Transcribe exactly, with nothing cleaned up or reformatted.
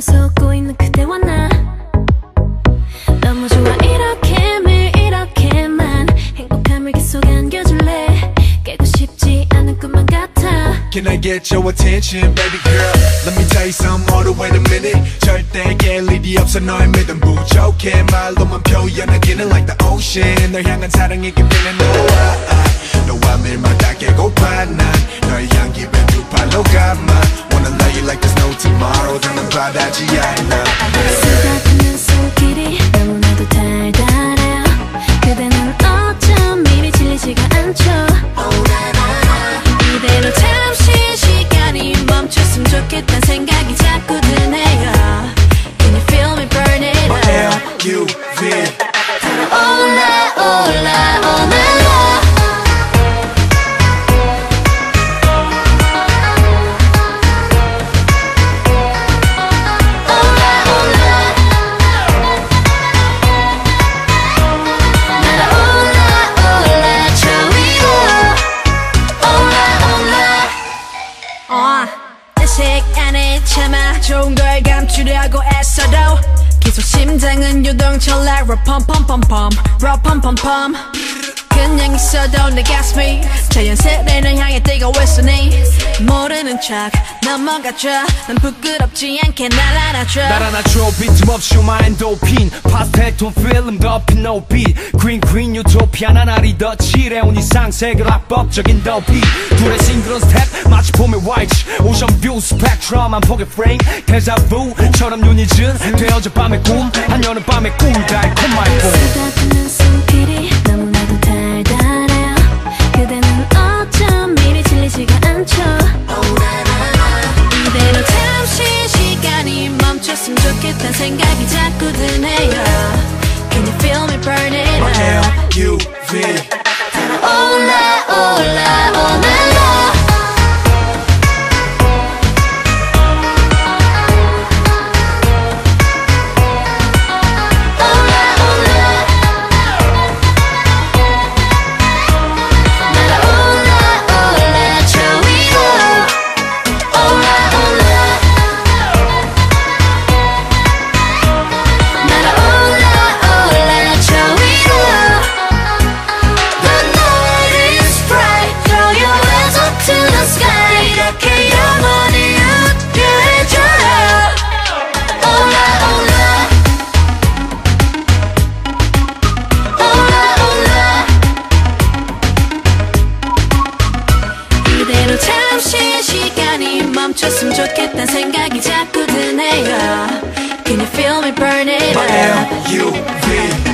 속고 있는 그대와 나 너무 좋아 이렇게 매일 이렇게만 행복함을 계속 안겨줄래 깨고 싶지 않은 꿈만 같아. Can I get your attention, baby girl? Let me tell you something, hold on, wait a minute. 절대 깰 일이 없어 너의 믿음 부족해 말로만 표현하기는 like the ocean. 널 향한 사랑이 깊이는 너와 너와 매일마다 깨고파 난 너의 향기에 두 팔로 감아 Wanna love you like there's no tomorrow 더는 바라지 않아. 쓰다듬는 손길이 너무나도 달달해요. 그대는 어쩜 이리 질리지가 않죠. 이대로 잠시 시간이 멈췄으면 좋겠단 생각이 자꾸 드네요. Can you feel me burning up? L U V 올라 올라 오늘로 시간에 참아 좋은 걸 감추려고 애써도 계속 심장은 유동철라 럼펌펌펌펌 럼펌펌펌 그냥 있어도 내 가슴이 자연스레 널 향해 뛰고 있으니 모르는 척 넘어가줘. 난 부끄럽지 않게 날 안아줘. 날 안아줘 빈틈없이 오마 엔도핀 파스텔 톤 필름 덮인 no beat Green green 유토피아 난 알이 더 칠해온 이상 세계로 합법적인 더비 둘의 싱그러운 스텝 마치 봄의 화이트 오션 뷰 스펙트럼 한 폭의 프레임 데자부처럼 눈이 진 되어져 밤의 꿈 한여름 밤의 꿈 달콤한 꿈 쓰다듬는 손길이 너무나도 달달해요. 그대는 어쩜 이리 질리지가 않죠. 이대로 잠시 시간이 멈췄으면 좋겠단 생각이 자꾸 드네요. Can you feel me burning up? L U V 올라 올라 오늘로 잠시 시간이 멈췄으면 좋겠단 생각이 자꾸 드네요. Can you feel me burning up? L U V